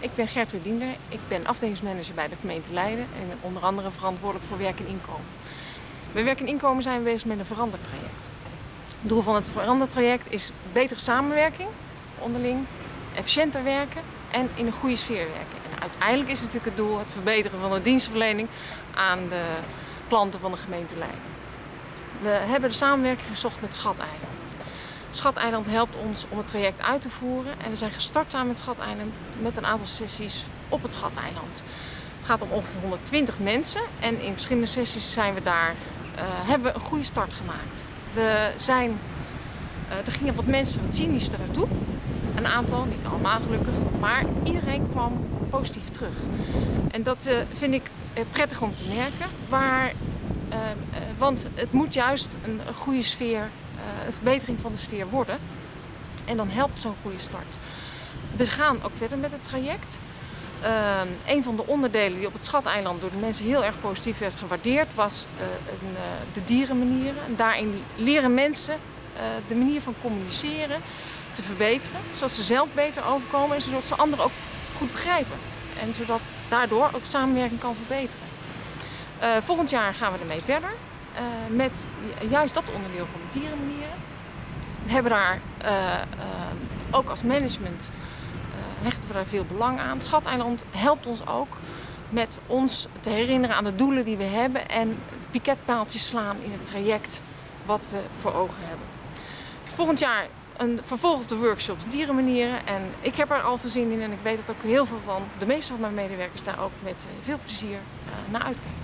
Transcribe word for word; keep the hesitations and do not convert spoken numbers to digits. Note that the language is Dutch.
Ik ben Gertrud Diender. Ik ben afdelingsmanager bij de gemeente Leiden en ben onder andere verantwoordelijk voor werk en inkomen. Bij werk en inkomen zijn we bezig met een verandertraject. Het doel van het verandertraject is betere samenwerking onderling, efficiënter werken en in een goede sfeer werken. En uiteindelijk is natuurlijk het doel het verbeteren van de dienstverlening aan de klanten van de gemeente Leiden. We hebben de samenwerking gezocht met Schateiland. Schateiland helpt ons om het traject uit te voeren en we zijn gestart samen met Schateiland met een aantal sessies op het Schateiland. Het gaat om ongeveer honderdtwintig mensen en in verschillende sessies zijn we daar, uh, hebben we een goede start gemaakt. We zijn, uh, er gingen wat mensen wat cynisch er naartoe, een aantal, niet allemaal gelukkig, maar iedereen kwam positief terug. En dat uh, vind ik uh, prettig om te merken, waar, uh, uh, want het moet juist een, een goede sfeer, uh, een verbetering van de sfeer worden. En dan helpt zo'n goede start. We gaan ook verder met het traject. Uh, een van de onderdelen die op het Schateiland door de mensen heel erg positief werd gewaardeerd was uh, een, uh, de dierenmanieren. En daarin leren mensen uh, de manier van communiceren te verbeteren, zodat ze zelf beter overkomen en zodat ze anderen ook goed begrijpen. En zodat daardoor ook samenwerking kan verbeteren. Uh, volgend jaar gaan we ermee verder uh, met juist dat onderdeel van de dierenmanieren. We hebben daar uh, uh, ook als management uh, hechten we daar veel belang aan. Schateiland helpt ons ook met ons te herinneren aan de doelen die we hebben en piketpaaltjes slaan in het traject wat we voor ogen hebben. Volgend jaar een vervolg op de workshops dierenmanieren en ik heb er al veel zin in en ik weet dat ook heel veel van de meeste van mijn medewerkers daar ook met veel plezier uh, naar uitkijken.